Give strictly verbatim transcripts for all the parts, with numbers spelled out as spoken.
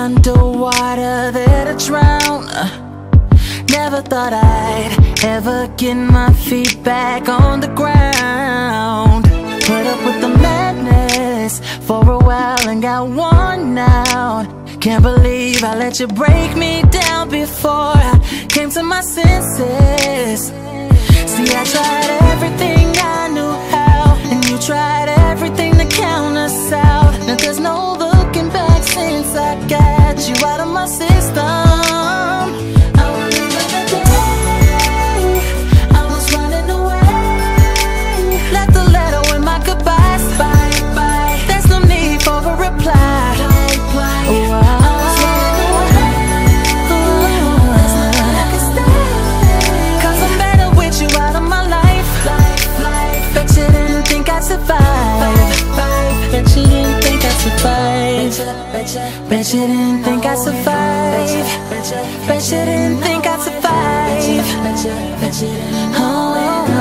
underwater that I drown. Never thought I'd ever get my feet back on the ground. Put up with the madness for a while and got worn out. Can't believe I let you break me down before I came to my senses. See, I tried everything I knew how, and you tried everything to count us out. Now there's no looking back since I got you out of my system. I remember the day I was running away. Left the letter with my goodbyes. Bye, bye. There's no need for a reply. Oh, I was running away. There's nothing I can stay, 'cause I'm better with you out of my life. Bet you didn't think I'd survive. Bet you didn't think I'd survive. Bet you didn't think I'd survive. Bet you didn't think I'd survive. Oh,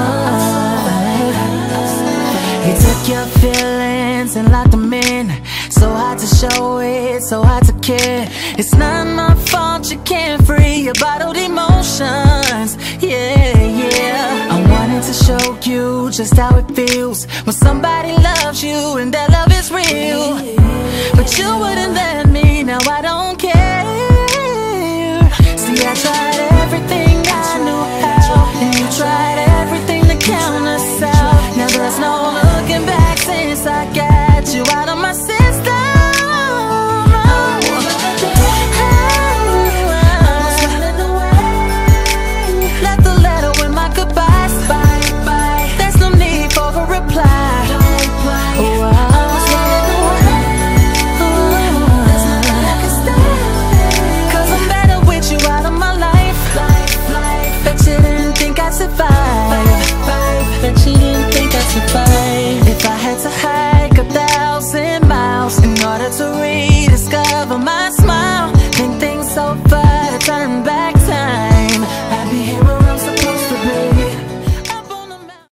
you took your feelings and locked them in. So hard to show it, so hard to care. It's not my fault you can't free your bottled emotions. Yeah, yeah. I wanted to show you just how it feels when somebody loves you and that love is real. But you wouldn't let me, now I don't care. See, I tried everything